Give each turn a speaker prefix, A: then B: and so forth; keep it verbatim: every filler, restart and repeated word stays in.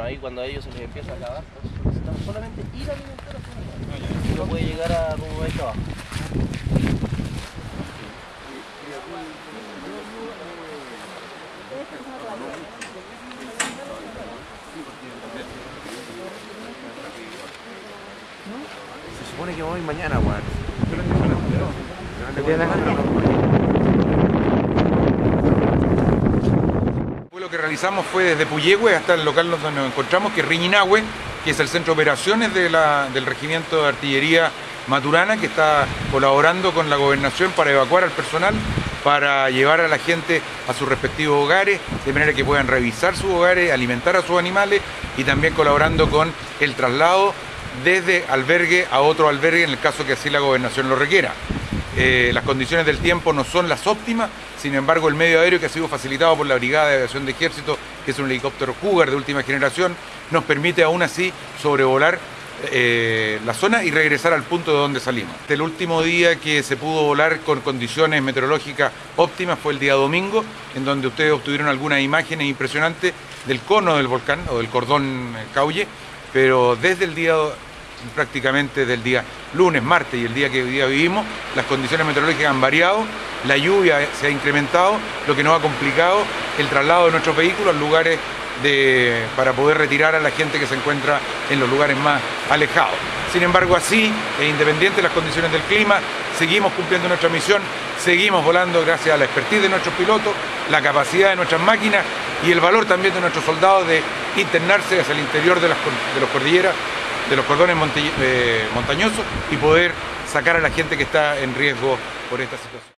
A: ahí cuando a ellos se les empieza a acabar, pues necesitamos solamente ir a alimentar a sus animales. No puede llegar a rumbo de trabajo.
B: Se supone que voy mañana, weón.
C: Lo que realizamos fue desde Puyehue hasta el local donde nos encontramos, que es Riñinahue, que es el centro de operaciones de la, del Regimiento de Artillería Maturana, que está colaborando con la gobernación para evacuar al personal, para llevar a la gente a sus respectivos hogares, de manera que puedan revisar sus hogares, alimentar a sus animales, y también colaborando con el traslado desde albergue a otro albergue en el caso que así la gobernación lo requiera. Eh, las condiciones del tiempo no son las óptimas, sin embargo el medio aéreo, que ha sido facilitado por la Brigada de Aviación de Ejército, que es un helicóptero Cougar de última generación, nos permite aún así sobrevolar eh, la zona y regresar al punto de donde salimos. El último día que se pudo volar con condiciones meteorológicas óptimas fue el día domingo, en donde ustedes obtuvieron algunas imágenes impresionantes del cono del volcán o del cordón Caulle, pero desde el día prácticamente del día lunes, martes y el día que hoy día vivimos, las condiciones meteorológicas han variado, la lluvia se ha incrementado, lo que nos ha complicado el traslado de nuestros vehículos a lugares de, para poder retirar a la gente que se encuentra en los lugares más alejados. Sin embargo, así, e independiente de las condiciones del clima, seguimos cumpliendo nuestra misión, seguimos volando gracias a la expertise de nuestros pilotos, la capacidad de nuestras máquinas y el valor también de nuestros soldados de internarse hacia el interior de las de los cordilleras, de los cordones montañosos, y poder sacar a la gente que está en riesgo por esta situación.